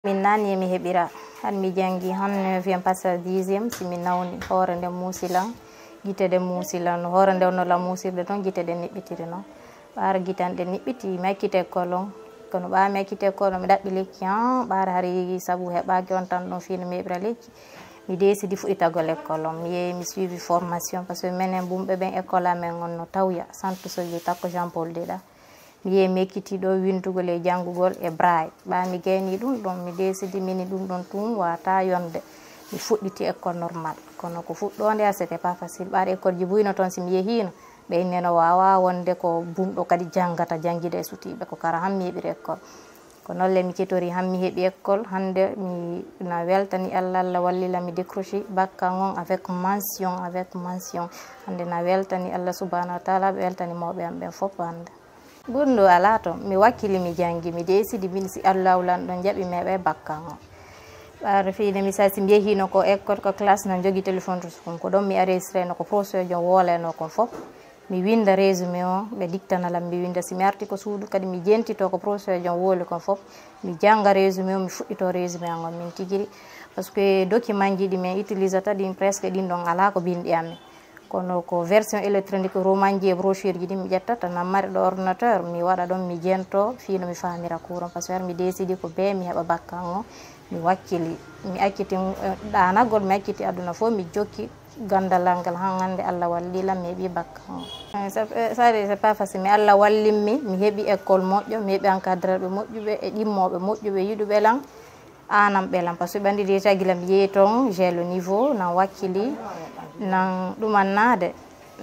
Min nani mi heɓira han mi jangi han 9e passage 10e si mi nawni hoore nde muusilan gite ɗe muusilan hoore nde no la muusirde toon gite ɗe niɓɓitiri noon ɓaara gitan ɗe niɓɓiti mi akkite école on kono ɓaami akkite école on mi ɗaɓɓi lekki ɓaara hari sabu heɓaki on tan ɗon fino mi heɓira lekki mi décidi fuɗɗitagol école on mi yehi mi suivi formation par ce que minen ɓumɓe ɓen école amen on no tawya centre soji takko Jean Paul Déda mi yehi mi ekkiti ɗo windugol e janngugol e braille ɓaami gayni ɗum ɗon mi décidi mini ɗum ɗon tun wata yonde mi fuɗɗiti école normal kono ko fuɗɗode a c'était pas facile ɓaara école ji buyno toon si mi yehino ɓe inneno wawa wonde ko bumɗo kadi janggata janggide e sutiɓe ko kara han mi heɓiri école ko nolle mi ketori han mi heeɓi école hande mi na weltani Allah wallila mi décroché bac on avec mention hande na weltani Allah subhanahu wa taala ɓe weltani mawɓe am ɓen fof hande ɓurɗo ala to mi wakkili mi jangi mi décidi min si Allah wulan ɗon jaɓi meɓe bakka on ɓaara fiide mi sasi mi yehino ko école ko classe no jogui téléphone to sukon ko ɗon mi enregistré no ko professeur jo woleno kon fof mi winda résumé o ɓe dictanalam mi winda si mi arti ko suudu kadi mi jentito ko professeur jon wooli kon fof mi jangga résumé o mi fuɗɗito résumé on min tigiri par ce que document ji ɗi min utilisata ɗin presque ɗin ɗon ala ko binɗi amen kono ko version électronique roman ji e brochure ji ɗi mi ƴettata nan mari ɗo ordinateur mi waɗa ɗon mi jento fino mi famira courant par ce que mi décidi ko be mi heɓa bakkan o mi wakkili mi akkiti ɗanagol mi akkiti aduna fof mi jokki gandalal ngal han hande Allah wallilam mi heeɓi bakkan o c'est pas facile mi Allah wallinmi mi heeɓi école moƴƴo mi heeɓi encadreur ɓe moƴƴuɓe e ɗimmoɓe moƴƴuɓe yiɗuɓe lan anam ɓelan par ce que ɓe andi déjà guila mi yeeyi toon j'ai le niveau nan wakkili nan ɗumannade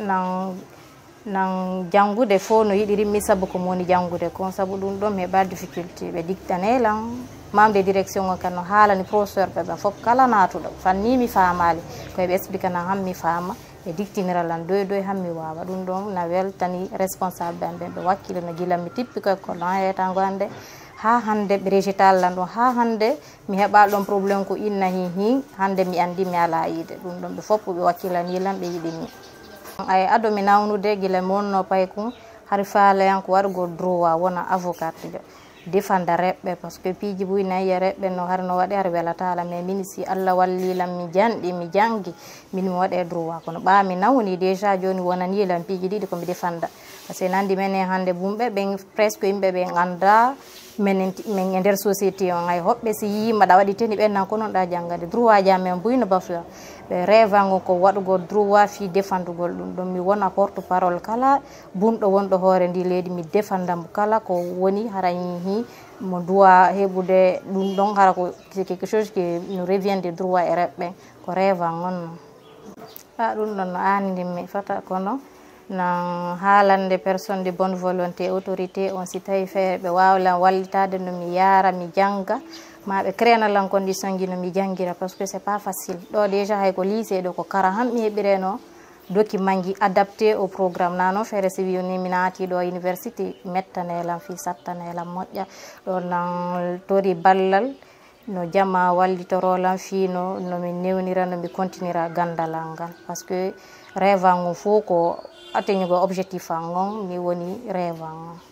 nan janngude fof no yiɗirinmi sabu ko moni janngude kon sabu ɗum ɗon mi heɓa difficulté ɓe dictane lan mamde direction o kan no haalani professeur ɓe ɓen fof kala natuɗo fanni mi famali koyeɓe explique nan han mi fama ɓe dictinira lan doy han mi wawa ɗum ɗon na weltani responsable ɓen ɓen ɓe wakkili no guila mi tippi ko école han yeetango hande ha hande ɓe régital lan ɗon ha hande mi heɓa ɗon probléme ko inna hi hande mi andi mi ala yiide ɗum ɗon ɓe fof ɓe wakkilanilan ɓe yiɗinmi ay ado mi nawnude guila mi wonno paykum har faalayan ko waɗugol droit wona avocat jo defanda reɓɓe par ce que piiji buynayi reɓɓe no har no waɗi har welatala mais min si Allah wallilam mi janɗi mi janggi min mi waɗe droit kono ɓaami nawni déjà joni wonanilam piiji ɗiɗi komi defanda par ce que nandi menen hande bumɓe ɓen presque yimɓe ɓe ganda min e nder société on hay hoɓɓe si yima ɗa waɗi teni ɓen nan ko noon ɗa janggade droit ja men buyno bafuya ɓe rêvango ko waɗugol droit fi défendugol ɗum ɗon mi wona porte parole kala bunɗo wonɗo hoore ndi leydi mi défendamo kala ko woni hara hi mo doit heɓude ɗum ɗon hara ko c'est quelque chose qui nous revient de droit e reɓɓe ko rêvan on ɗum ɗon no anndinmi fata kono nan haalande personne de bonne volonté autorité on si tawi feere ɓe wawlan wallitade no mi yaara mi jangga ma ɓe crénalan condition ji no mi jangira par ce que c'est pas facile ɗo déjà hay ko lycée ɗo ko kara han mi heɓireno document ji adapté au programme nano feere si wini mi naati ɗo université mettanelam fi sattanelam moƴƴa ɗo nan tori ballal no jama wallitorolam fino nomi newnira nomi continuera gandalal ngal par ce que rêvango fof ko atteñugo objectif an on mi woni rêvan on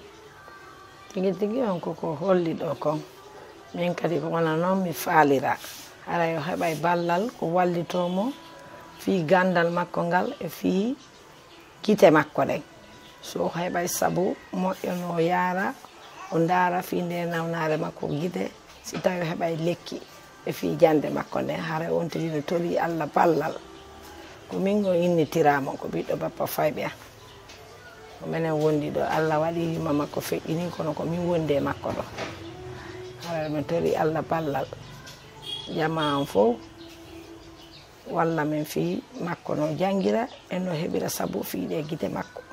tigi on koko holli ɗo kon min kadi ko wona noon mi faalira hara yo heɓay ballal ko wallitomo fi gandal makko ngal e fi gite makko ɗen so heɓay saabu moƴƴo no yaara o ndaara fi nde nawnare makko gite si tawi heɓay lekki e fi jande makko nden hara on tigi no tori Allah ballal ko min o innitiramo ko ɓiɗɗo bappa fayɓe an ko minen wondi ɗo Allah waɗi hima makko feƴƴini kono ko min wondi e makko ɗo hara mi tori Allah ballal jama an fof walla min fi makko no jangira e no heɓira sabu fiiɗe guite makko